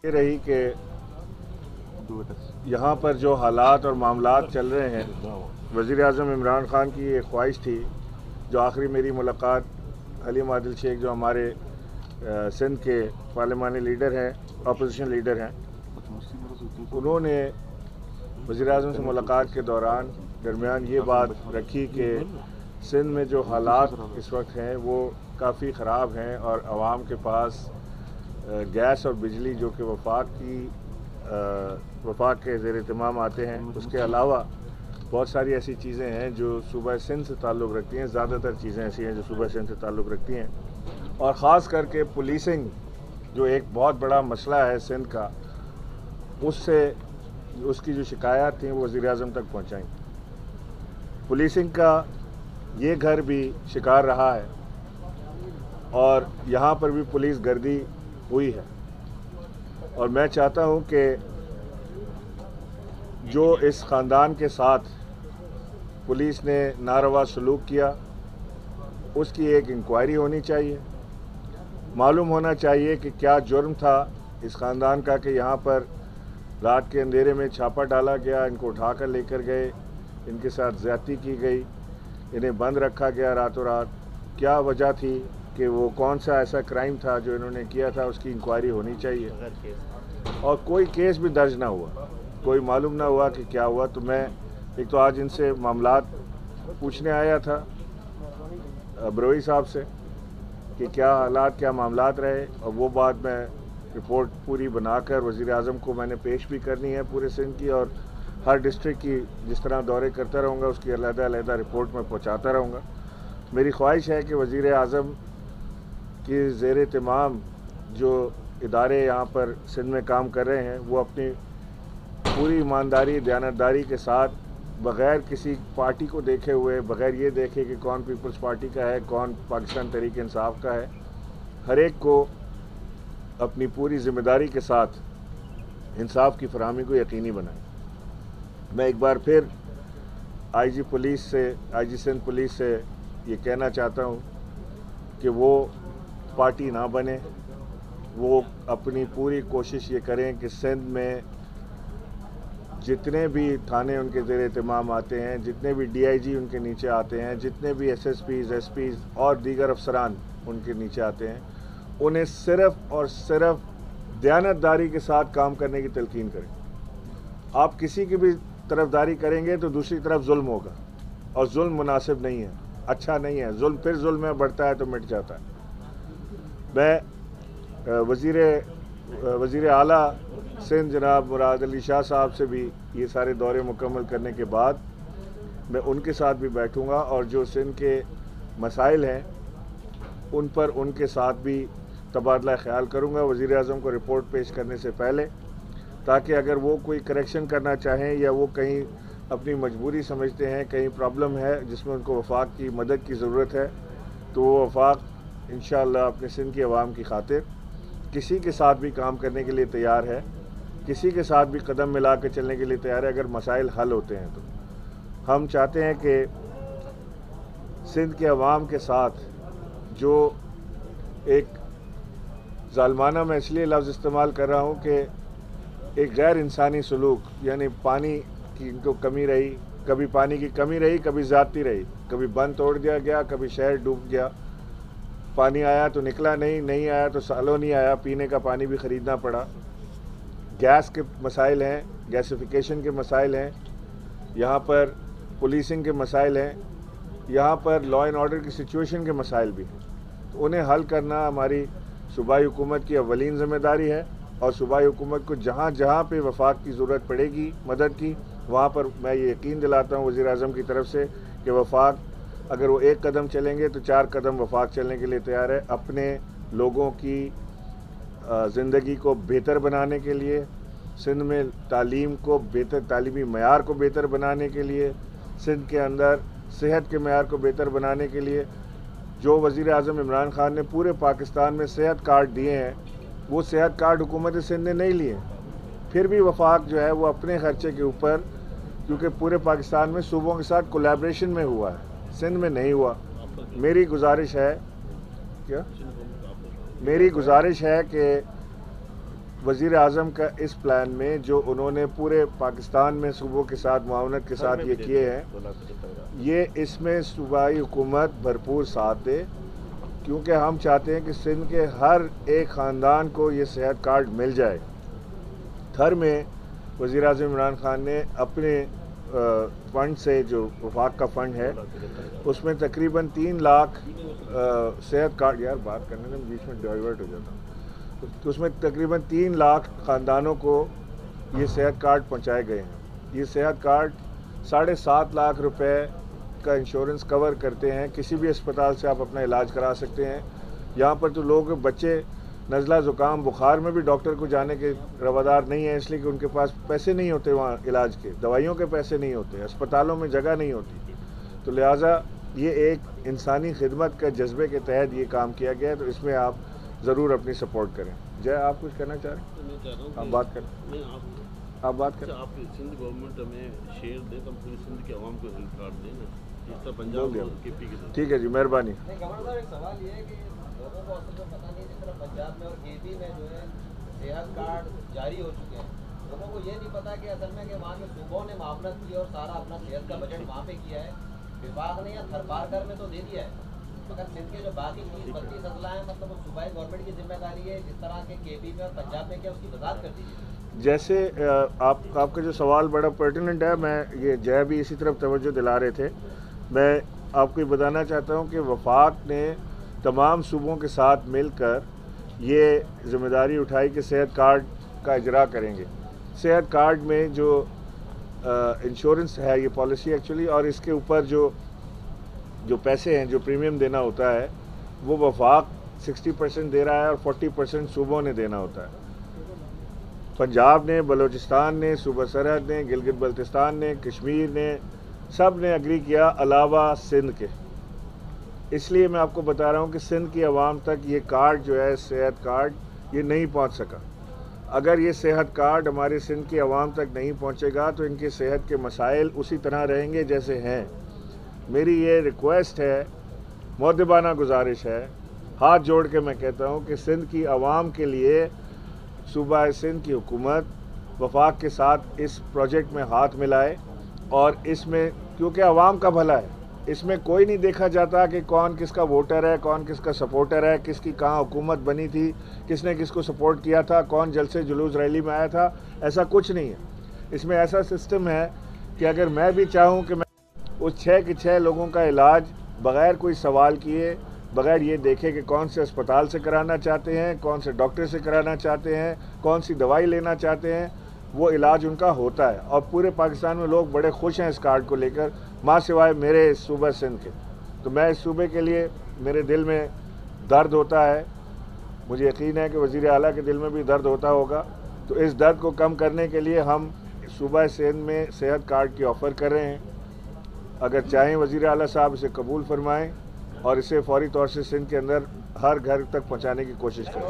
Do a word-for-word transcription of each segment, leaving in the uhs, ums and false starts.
ये रही कि यहाँ पर जो हालात और मामलात चल रहे हैं, वज़ीर आज़म इमरान ख़ान की एक ख्वाहिश थी। जो आखिरी मेरी मुलाकात हलीम आदिल शेख जो हमारे सिंध के पार्लिमानी लीडर हैं, अपोजिशन लीडर हैं, उन्होंने वज़ीर आज़म से मुलाकात के दौरान दरमियान ये बात रखी कि सिंध में जो हालात इस वक्त हैं वो काफ़ी ख़राब हैं और आवाम के पास गैस और बिजली जो कि वफाक की वफाक के ज़ेर एहतमाम आते हैं, उसके अलावा बहुत सारी ऐसी चीज़ें हैं जो सूबा सिंध से ताल्लुक़ रखती हैं। ज़्यादातर चीज़ें ऐसी हैं जो सूबा सिंध से ताल्लुक़ रखती हैं और ख़ास करके पुलिसिंग जो एक बहुत बड़ा मसला है सिंध का, उससे उसकी जो शिकायत थी वो वज़ीर आज़म तक पहुँचाई। पुलिसिंग का ये घर भी शिकार रहा है और यहाँ पर भी पुलिस गर्दी हुई है और मैं चाहता हूँ कि जो इस ख़ानदान के साथ पुलिस ने नारवा सलूक किया उसकी एक इंक्वायरी होनी चाहिए। मालूम होना चाहिए कि क्या जुर्म था इस ख़ानदान का कि यहाँ पर रात के अंधेरे में छापा डाला गया, इनको उठाकर लेकर गए, इनके साथ ज़्यादती की गई, इन्हें बंद रखा गया रातों रात। क्या वजह थी कि वो कौन सा ऐसा क्राइम था जो इन्होंने किया था, उसकी इंक्वायरी होनी चाहिए। और कोई केस भी दर्ज ना हुआ, कोई मालूम ना हुआ कि क्या हुआ। तो मैं एक तो आज इनसे मामलात पूछने आया था बरोई साहब से कि क्या हालात क्या मामलात रहे, और वो बात मैं रिपोर्ट पूरी बनाकर वज़ीर आज़म को मैंने पेश भी करनी है पूरे सिंध की, और हर डिस्ट्रिक्ट की जिस तरह दौरे करता रहूँगा उसकी अलग-अलग रिपोर्ट में पहुँचाता रहूँगा। मेरी ख्वाहिश है कि वज़ीर आज़म की ज़ेर एहतमाम जो इदारे यहाँ पर सिंध में काम कर रहे हैं वो अपनी पूरी ईमानदारी दयानतदारी के साथ, बग़ैर किसी पार्टी को देखे हुए, बग़ैर ये देखे कि कौन पीपल्स पार्टी का है, कौन पाकिस्तान तहरीक इंसाफ का है, हर एक को अपनी पूरी ज़िम्मेदारी के साथ इंसाफ की फराहमी को यकीनी बनाएं। मैं एक बार फिर आईजी पुलिस से आईजी सिंध पुलिस से ये कहना चाहता हूँ कि वो पार्टी ना बने, वो अपनी पूरी कोशिश ये करें कि सिंध में जितने भी थाने उनके ज़ेर एहतमाम आते हैं, जितने भी डीआईजी उनके नीचे आते हैं, जितने भी एसएसपीज़ एसपीज़ और दीगर अफसरान उनके नीचे आते हैं, उन्हें सिर्फ़ और सिर्फ दयानतदारी के साथ काम करने की तलकीन करें। आप किसी की भी तरफदारी करेंगे तो दूसरी तरफ जुल्म होगा और जुल्म मुनासिब नहीं है, अच्छा नहीं है। जुल्म फिर जुल्म में बढ़ता है तो मिट जाता है। मैं वज़ीर वज़ीर आला सिंध जनाब मुराद अली शाह साहब से भी ये सारे दौरे मुकम्मल करने के बाद मैं उनके साथ भी बैठूंगा और जो सिंध के मसाइल हैं उन पर उनके साथ भी तबादला ख्याल करूंगा वज़ीर आज़म को रिपोर्ट पेश करने से पहले, ताकि अगर वो कोई करेक्शन करना चाहें या वो कहीं अपनी मजबूरी समझते हैं, कहीं प्रॉब्लम है जिसमें उनको वफाक की मदद की ज़रूरत है, तो वो वफाक इंशाअल्लाह अपने सिंध की आवाम की खातिर किसी के साथ भी काम करने के लिए तैयार है, किसी के साथ भी कदम मिला के चलने के लिए तैयार है अगर मसाइल हल होते हैं। तो हम चाहते हैं कि सिंध के अवाम के साथ जो एक ज़ालमाना, मैं इसलिए लफ्ज़ इस्तेमाल कर रहा हूँ कि एक गैर इंसानी सलूक, यानी पानी की इनको कमी रही, कभी पानी की कमी रही, कभी ज़्यादती रही, कभी बंद तोड़ दिया गया, कभी शहर डूब गया, पानी आया तो निकला नहीं, नहीं आया तो सालों नहीं आया, पीने का पानी भी ख़रीदना पड़ा। गैस के मसाइल हैं, गैसिफिकेशन के मसाइल हैं, यहाँ पर पुलिसिंग के मसाइल हैं, यहाँ पर लॉ एंड ऑर्डर की सिचुएशन के मसाइल भी हैं। तो उन्हें हल करना हमारी सूबाई हुकूमत की अव्वलीन ज़िम्मेदारी है और सूबाई हुकूमत को जहाँ जहाँ पे वफाक की ज़रूरत पड़ेगी मदद की, वहाँ पर मैं ये यकीन दिलाता हूँ वज़ीर आज़म की तरफ से कि वफाक अगर वो एक कदम चलेंगे तो चार कदम वफाक चलने के लिए तैयार है। अपने लोगों की ज़िंदगी को बेहतर बनाने के लिए, सिंध में तालीम को बेहतर, तालीमी मयार को बेहतर बनाने के लिए, सिंध के अंदर सेहत के मयार को बेहतर बनाने के लिए, जो वज़ीर आज़म इमरान ख़ान ने पूरे पाकिस्तान में सेहत कार्ड दिए हैं, वो सेहत कार्ड हुकूमत सिंध ने नहीं लिए। फिर भी वफाक जो है वो अपने खर्चे के ऊपर, क्योंकि पूरे पाकिस्तान में सूबों के साथ कोलैबोरेशन में हुआ है, सिंध में नहीं हुआ। मेरी गुजारिश है क्या मेरी गुजारिश है कि वज़ीर आज़म का इस प्लान में जो उन्होंने पूरे पाकिस्तान में सूबों के साथ मुआवनत के साथ ये किए हैं, ये इसमें सूबाई हुकूमत भरपूर साथ दे, क्योंकि हम चाहते हैं कि सिंध के हर एक ख़ानदान को ये सेहत कार्ड मिल जाए। थर में वज़ीर आज़म इमरान खान ने अपने फ़ंड से, जो वफाक का फ़ंड है, उसमें तकरीबन तीन लाख सेहत कार्ड, यार बात करने में बीच में डाइवर्ट हो जाता, तो उसमें तकरीबन तीन लाख ख़ानदानों को ये सेहत कार्ड पहुंचाए गए हैं। ये सेहत कार्ड साढ़े सात लाख रुपए का इंश्योरेंस कवर करते हैं। किसी भी अस्पताल से आप अपना इलाज करा सकते हैं। यहाँ पर तो लोग, बच्चे नज़ला ज़ुकाम बुखार में भी डॉक्टर को जाने के रवादार नहीं है, इसलिए कि उनके पास पैसे नहीं होते, वहाँ इलाज के दवाइयों के पैसे नहीं होते, अस्पतालों में जगह नहीं होती। तो लिहाजा ये एक इंसानी खिदमत के जज्बे के तहत ये काम किया गया है, तो इसमें आप ज़रूर अपनी सपोर्ट करें। जय, आप कुछ कहना चाह रहे हैं? आप बात करें, आप बात करें। आप सिंध गवर्नमेंट हमें शेयर दे तो पूरी सिंध के अवाम को हेल्थ कार्ड दें ना, जिस तरह पंजाब और केपी के। ठीक है जी, मेहरबानी। एक सवाल ये है कि लोगों को असल में पता नहीं, जिस तरह पंजाब में और केपी में जो है सेहत कार्ड जारी हो चुके हैं, लोगों को ये नहीं पता कि असल में कि वहाँ के सूबों ने मामलत की और सारा अपना सेहत का बजट वहाँ पे किया है। विभाग ने या थरपारकर में तो दे दिया है, मगर सिंध के जो बाकी तीस बत्तीस अजला हैं, मतलब वो सूबाई गवर्नमेंट की जिम्मेदारी है। जिस तरह के केपी में और पंजाब में, क्या उसकी वजाहत कर दीजिए। जैसे आप आपका जो सवाल बड़ा पर्टिनेंट है, मैं ये जय भी इसी तरफ तवज्जो दिला रहे थे। मैं आपको ये बताना चाहता हूँ कि वफाक ने तमाम सूबों के साथ मिलकर ये जिम्मेदारी उठाई कि सेहत कार्ड का इजरा करेंगे। सेहत कार्ड में जो इंश्योरेंस है, ये पॉलिसी एक्चुअली, और इसके ऊपर जो जो पैसे हैं, जो प्रीमियम देना होता है, वो वफाक साठ परसेंट दे रहा है और चालीस परसेंट सूबों ने देना होता है। पंजाब ने, बलूचिस्तान ने, सूबा सरहद ने, गिलगित बल्तिस्तान ने, कश्मीर ने, सब ने एग्री किया, अलावा सिंध के। इसलिए मैं आपको बता रहा हूँ कि सिंध की आवाम तक ये कार्ड जो है, सेहत कार्ड, ये नहीं पहुँच सका। अगर ये सेहत कार्ड हमारे सिंध की आवाम तक नहीं पहुँचेगा तो इनके सेहत के मसाइल उसी तरह रहेंगे जैसे हैं। मेरी ये रिक्वेस्ट है, मुअद्दबाना गुजारिश है, हाथ जोड़ के मैं कहता हूँ कि सिंध की आवाम के लिए सूबा सिंध की हुकूमत वफाक के साथ इस प्रोजेक्ट में हाथ मिलाए, और इसमें, क्योंकि आवाम का भला है, इसमें कोई नहीं देखा जाता कि कौन किसका वोटर है, कौन किसका सपोर्टर है, किसकी कहाँ हुकूमत बनी थी, किसने किसको सपोर्ट किया था, कौन जलसे जुलूस रैली में आया था, ऐसा कुछ नहीं है। इसमें ऐसा सिस्टम है कि अगर मैं भी चाहूँ कि मैं उस छः के छः लोगों का इलाज बग़ैर कोई सवाल किए, बग़ैर ये देखे कि कौन से अस्पताल से कराना चाहते हैं, कौन से डॉक्टर से कराना चाहते हैं, कौन सी दवाई लेना चाहते हैं, वो इलाज उनका होता है। और पूरे पाकिस्तान में लोग बड़े खुश हैं इस कार्ड को लेकर, माँ सिवाय मेरे इस सूबे सिंध के। तो मैं इस सूबे के लिए, मेरे दिल में दर्द होता है, मुझे यकीन है कि वज़ीर आला के दिल में भी दर्द होता होगा। तो इस दर्द को कम करने के लिए हम सूबा सिंध में सेहत कार्ड की ऑफ़र कर रहे हैं। अगर चाहें वज़ीर आला साहब इसे कबूल फरमाएँ और इसे फौरी तौर से सिंध के अंदर हर घर तक पहुंचाने की कोशिश करें।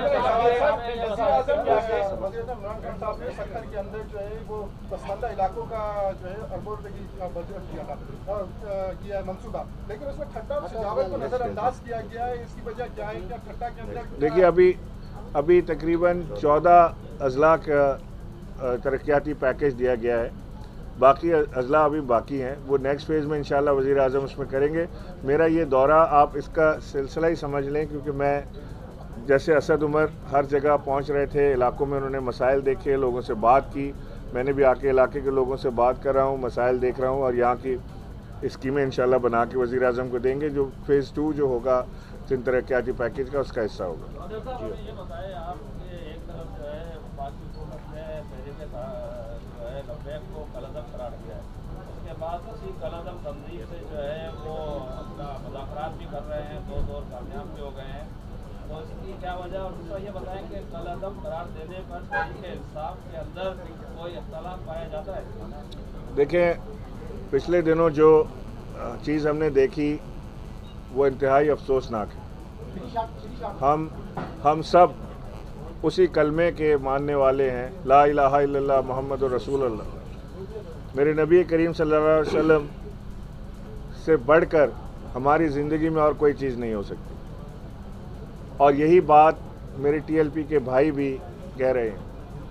देखिए, अभी अभी तकरीबन चौदह अजला का तरक्याती पैकेज दिया गया है, बाकी अजला अभी बाकी हैं। वो नेक्स्ट फेज़ में इंशाल्लाह वज़ीर आज़म उसमें करेंगे। मेरा ये दौरा, आप इसका सिलसिला ही समझ लें, क्योंकि मैं, जैसे असद उमर हर जगह पहुंच रहे थे, इलाकों में उन्होंने मसाइल देखे, लोगों से बात की, मैंने भी आके इलाके के लोगों से बात कर रहा हूँ, मसाइल देख रहा हूँ, और यहाँ की स्कीमें इंशाल्लाह बना के वज़ीर आज़म को देंगे, जो फेज़ टू जो होगा सिंध तरक्याती पैकेज का, उसका हिस्सा होगा। को कलअदम करार दिया है, उसके बाद उसी कलअदम तंजीम से जो है वो अपना मुज़ाकरात भी कर रहे हैं, दो दौर कामयाब भी हो गए हैं। तो इसकी क्या वजह, और दूसरा ये बताएं कि कलअदम करार देने पर तहरीक इंसाफ के अंदर कोई इख्तलाफ पाया जाता है? देखें, पिछले दिनों जो चीज़ हमने देखी वो इंतहाई अफसोसनाक है। हम हम सब उसी कलमे के मानने वाले हैं, ला इलाहा इल्लल्लाह मुहम्मदुर रसूलुल्लाह। मेरे नबी करीम सल्लल्लाहु अलैहि वसल्लम से बढ़कर हमारी ज़िंदगी में और कोई चीज़ नहीं हो सकती। और यही बात मेरे टीएलपी के भाई भी कह रहे हैं।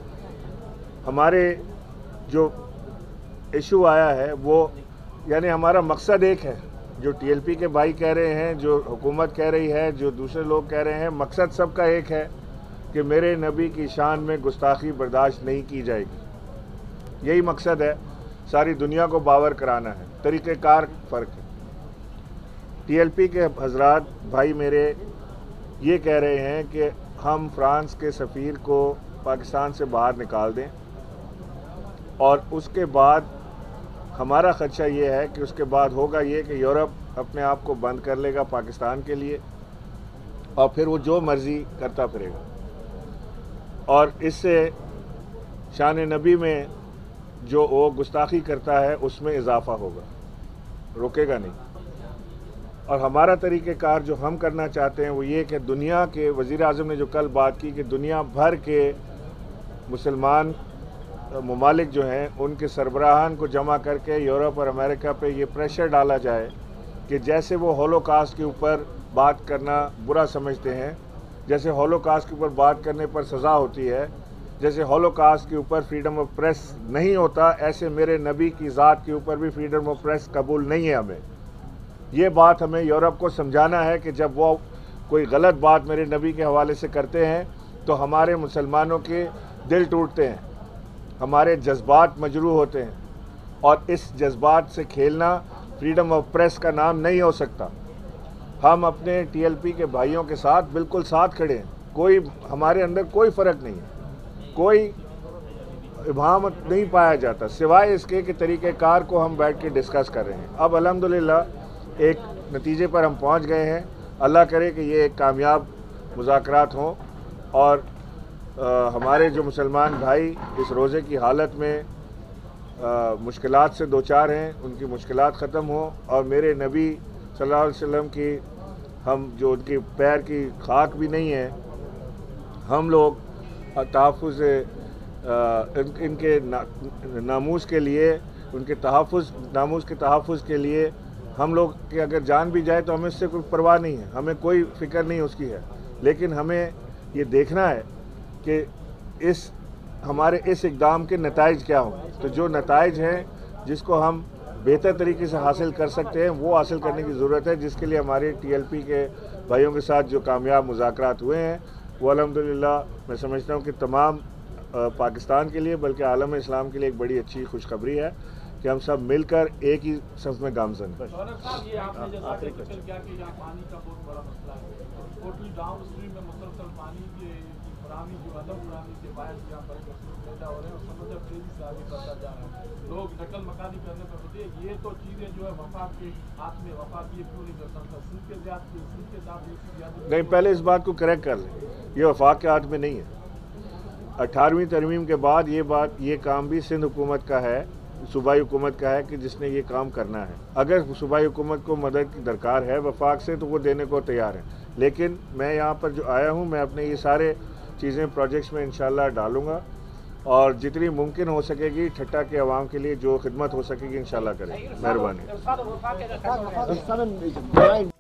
हमारे जो इशू आया है वो यानी हमारा मकसद एक है, जो टीएलपी के भाई कह रहे हैं, जो हुकूमत कह रही है, जो दूसरे लोग कह रहे हैं, मकसद सबका एक है कि मेरे नबी की शान में गुस्ताखी बर्दाश्त नहीं की जाएगी। यही मकसद है, सारी दुनिया को बावर कराना है। तरीक़ेकार फ़र्क है। टीएलपी के हजरात भाई मेरे ये कह रहे हैं कि हम फ्रांस के सफ़ीर को पाकिस्तान से बाहर निकाल दें, और उसके बाद हमारा ख़दशा ये है कि उसके बाद होगा ये कि यूरोप अपने आप को बंद कर लेगा पाकिस्तान के लिए, और फिर वो जो मर्ज़ी करता फिरेगा, और इससे शान नबी में जो वो गुस्ताखी करता है उसमें इजाफ़ा होगा, रुकेगा नहीं। और हमारा तरीक़ेकार जो हम करना चाहते हैं वो ये कि दुनिया के वज़ीर आज़म ने जो कल बात की कि दुनिया भर के मुसलमान ममालिक जो हैं उनके सरबराहान को जमा करके यूरोप और अमेरिका पे ये प्रेशर डाला जाए कि जैसे वो होलोकास्ट के ऊपर बात करना बुरा समझते हैं, जैसे होलोकास्ट के ऊपर बात करने पर सज़ा होती है, जैसे होलोकास्ट के ऊपर फ्रीडम ऑफ प्रेस नहीं होता, ऐसे मेरे नबी की ज़ात के ऊपर भी फ्रीडम ऑफ प्रेस कबूल नहीं है। हमें ये बात हमें यूरोप को समझाना है कि जब वो कोई गलत बात मेरे नबी के हवाले से करते हैं तो हमारे मुसलमानों के दिल टूटते हैं, हमारे जज्बात मजरूह होते हैं, और इस जज्बात से खेलना फ्रीडम ऑफ प्रेस का नाम नहीं हो सकता। हम अपने टीएलपी के भाइयों के साथ बिल्कुल साथ खड़े हैं, कोई हमारे अंदर कोई फ़र्क नहीं है, कोई इबाहत नहीं पाया जाता, सिवाय इसके कि तरीक़ेकार को हम बैठ के डिस्कस कर रहे हैं। अब अल्हम्दुलिल्लाह एक नतीजे पर हम पहुंच गए हैं। अल्लाह करे कि ये एक कामयाब मुज़ाकरात हों, और आ, हमारे जो मुसलमान भाई इस रोज़े की हालत में मुश्किलात से दो चार हैं, उनकी मुश्किलात ख़त्म हो, और मेरे नबी सल्लल्लाहु अलैहि वसल्लम की हम जो उनकी पैर की खाक भी नहीं है, हम लोग तहफ़्फ़ुज़ इन, इनके ना, नामूस के लिए, उनके तहफ़्फ़ुज़ नामूस के तहफ़्फ़ुज़ के लिए हम लोग कि अगर जान भी जाए तो हमें इससे कोई परवाह नहीं है, हमें कोई फ़िक्र नहीं उसकी है। लेकिन हमें ये देखना है कि इस हमारे इस इक़दाम के नताइज क्या हों। तो जो नताइज हैं जिसको हम बेहतर तरीके से हासिल कर सकते हैं वो हासिल करने की ज़रूरत है, जिसके लिए हमारे टीएलपी के भाइयों के साथ जो कामयाब मुज़ाकरात हुए हैं वो अल्हम्दुलिल्लाह मैं समझता हूँ कि तमाम पाकिस्तान के लिए बल्कि आलम इस्लाम के लिए एक बड़ी अच्छी खुशखबरी है कि हम सब मिलकर एक ही सफ़ में गामज़न हैं। लोग नकल मकानी करने पर होते हैं, ये तो चीज़ें जो है वफाक के हाथ में, वफाक ये क्यों नहीं कर सकता? सिंध के साथ सिंध के साथ नहीं, पहले इस बात को करेक्ट कर लें, ये वफाक के हाथ में नहीं है। अठारहवीं तरमीम के बाद ये बात ये काम भी सिंध हुकूमत का है, सूबाई हुकूमत का है कि जिसने ये काम करना है। अगर सूबाई हुकूमत को मदद की दरकार है वफाक से तो वो देने को तैयार है। लेकिन मैं यहाँ पर जो आया हूँ मैं अपने ये सारे चीज़ें प्रोजेक्ट्स में इंशाल्लाह डालूँगा, और जितनी मुमकिन हो सकेगी ठट्टा के अवाम के लिए जो खिदमत हो सकेगी इंशाल्लाह करेंगे। मेहरबानी।